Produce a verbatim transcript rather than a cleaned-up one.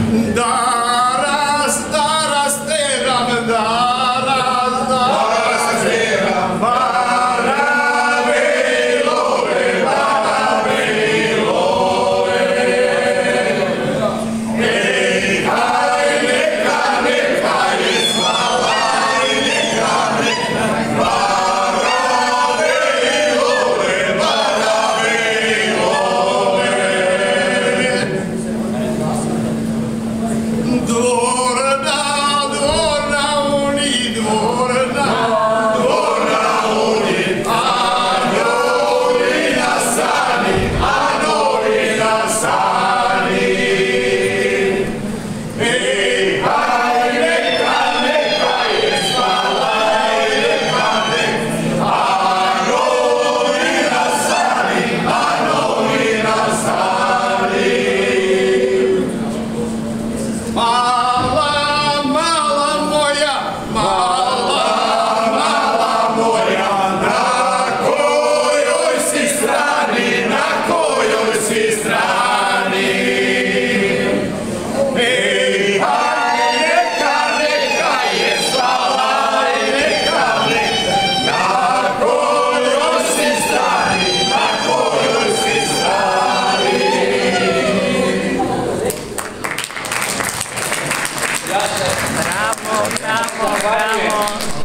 Daras, daras, teram, daras, daras, teram, barabelove, barabelove. Nehaj, neka, neka je slava, neka, neka, barabelove, barabelove. Dvorna, dvorna uni, dvorna, dvorna uni, a novi na sani, a novi na sani. Ej, haj, neka, neka je spala, neka, neka, a novi na sani, a novi na sani. Mala, mala moja, mala, mala moja, na kojoj si strani, na kojoj si strani? Ej, haj, neka, neka je spala, neka, neka, na kojoj si strani, na kojoj si strani? Bravo, bravo, bravo.